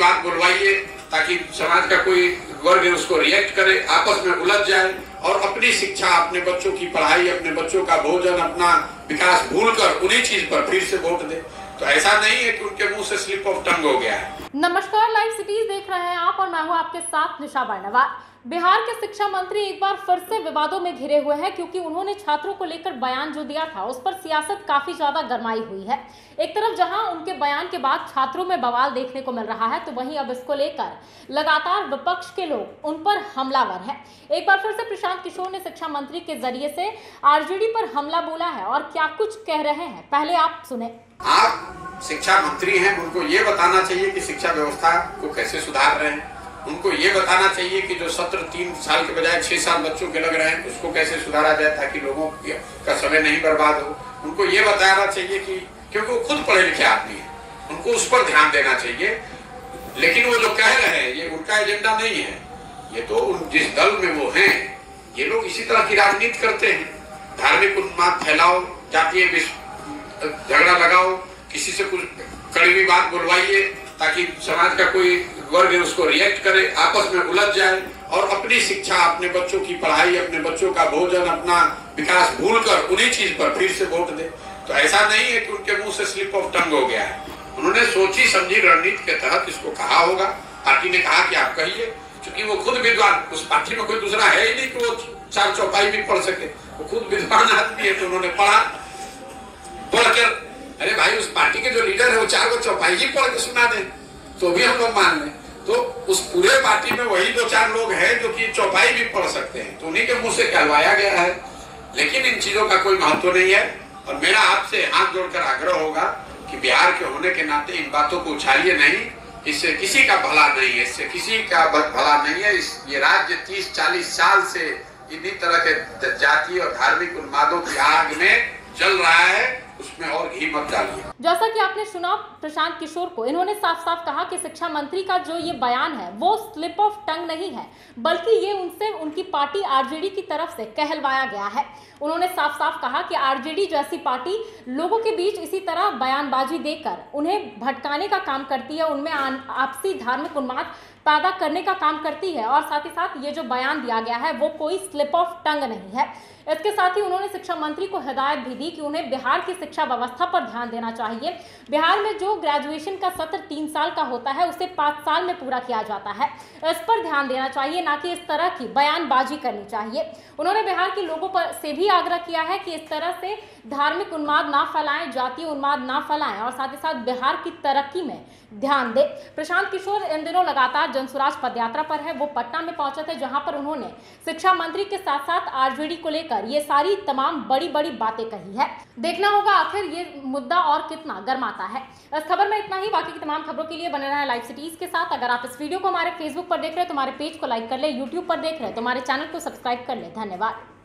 बात बुलवाइए ताकि समाज का कोई वर्ग उसको रिएक्ट करे, आपस में उलझ जाए और अपनी शिक्षा, अपने बच्चों की पढ़ाई, अपने बच्चों का भोजन, अपना विकास भूलकर उन्हीं चीज पर फिर से वोट दे। तो ऐसा नहीं है कि उनके मुंह से स्लिप ऑफ टंग हो गया है। नमस्कार, लाइव सिटीज देख रहे हैं आप और मैं हूं आपके साथ निशा बर्नवाल। बिहार के शिक्षा मंत्री एक बार फिर से विवादों में घिरे हुए हैं क्योंकि उन्होंने छात्रों को लेकर बयान जो दिया था उस पर सियासत काफी ज्यादा गरमाई हुई है। एक तरफ जहां उनके बयान के बाद छात्रों में बवाल देखने को मिल रहा है, तो वहीं अब इसको लेकर लगातार विपक्ष के लोग उन पर हमलावर हैं। एक बार फिर से प्रशांत किशोर ने शिक्षा मंत्री के जरिए से आरजेडी पर हमला बोला है और क्या कुछ कह रहे हैं, पहले आप सुने। आप शिक्षा मंत्री हैं, उनको ये बताना चाहिए कि शिक्षा व्यवस्था को कैसे सुधार रहे हैं। उनको ये बताना चाहिए कि जो सत्र 3 साल के बजाय 6 साल बच्चों के लग रहे हैं उसको कैसे सुधारा जाए ताकि लोगों का समय नहीं बर्बाद हो। उनको ये बताना चाहिए कि क्योंकि वो खुद पढ़े लिखे आदमी है, उनको उस पर ध्यान देना चाहिए। लेकिन वो जो कह रहे हैं ये उनका एजेंडा नहीं है, ये तो जिस दल में वो हैं ये लोग इसी तरह की राजनीति करते हैं। धार्मिक उन्माद फैलाओ, जातीय झगड़ा लगाओ, किसी से कुछ कड़वी बात बुलवाइए ताकि समाज का कोई वर्ग उसको रिएक्ट करे, आपस में उलझ जाए और अपनी शिक्षा, अपने बच्चों की पढ़ाई, अपने बच्चों का भोजन, अपना विकास भूलकर उन्हीं चीज पर फिर से वोट दे। तो ऐसा नहीं है कि उनके मुंह से स्लिप ऑफ टंग हो गया है। उन्होंने सोची समझी रणनीति के तहत इसको कहा होगा। पार्टी ने कहा कि आप कहिए, क्योंकि वो खुद विद्वान, उस पार्टी में कोई दूसरा है ही नहीं कि वो 4 चौपाई भी पढ़ सके। वो खुद विद्वान आदमी है, तो उन्होंने पढ़कर अरे भाई उस पार्टी के जो लीडर है वो 4 चौपाई ही पढ़ के सुना दे तो भी हम लोग मान लें। तो उस पूरे पार्टी में वही 2-4 लोग हैं जो कि चौपाई भी पढ़ सकते हैं, तो उन्हीं के मुंह से कहलवाया गया है। लेकिन इन चीजों का कोई महत्व नहीं है और मेरा आपसे हाथ जोड़कर आग्रह होगा कि बिहार के होने के नाते इन बातों को उछालिए नहीं। इससे किसी का भला नहीं है, इससे किसी का भला नहीं है। ये राज्य 30-40 साल से इन्हीं तरह के जातीय और धार्मिक उन्मादों की आग में जल रहा है, उसमें और घी मत डालिए। जैसा कि आपने सुना प्रशांत किशोर को, इन्होंने साफ साफ कहा कि शिक्षा मंत्री का जो ये बयान है वो स्लिप ऑफ टंग नहीं है, बल्कि ये उनसे उनकी पार्टी आरजेडी की तरफ से कहलवाया गया है। उन्होंने साफ साफ कहा कि आरजेडी जैसी पार्टी लोगों के बीच इसी तरह बयानबाजी देकर उन्हें भटकाने का काम करती है, उनमें आपसी धार्मिक उन्माद पैदा करने का काम करती है और साथ ही साथ ये जो बयान दिया गया है वो कोई स्लिप ऑफ टंग नहीं है। इसके साथ ही उन्होंने शिक्षा मंत्री को हिदायत भी दी कि उन्हें बिहार की शिक्षा व्यवस्था पर ध्यान देना चाहिए। बिहार में जो ग्रेजुएशन का सत्र 3 साल का होता है उसे 5 साल में पूरा किया जाता है, इस पर ध्यान देना चाहिए, ना कि इस तरह की बयानबाजी करनी चाहिए। उन्होंने बिहार के लोगों पर से भी आग्रह किया है कि इस तरह से धार्मिक उन्माद ना फैलाएं, जातीय उन्माद ना फैलाएं और साथ ही साथ बिहार की तरक्की में ध्यान दें। प्रशांत किशोर इन दिनों लगातार जनसुराज पदयात्रा पर है। वो पटना में पहुंचे थे जहां पर उन्होंने शिक्षा मंत्री के साथ साथ आरजेडी को लेकर ये सारी तमाम बड़ी बड़ी बातें कही है। देखना होगा आखिर ये मुद्दा और कितना गर्माता है। इस खबर में इतना ही। बाकी की तमाम खबरों के लिए बने रहें लाइव सिटीज के साथ। अगर आप इस वीडियो को हमारे फेसबुक पर देख रहे हैं तो हमारे पेज को लाइक कर ले, यूट्यूब पर देख रहे हैं तो हमारे चैनल को सब्सक्राइब कर ले। धन्यवाद।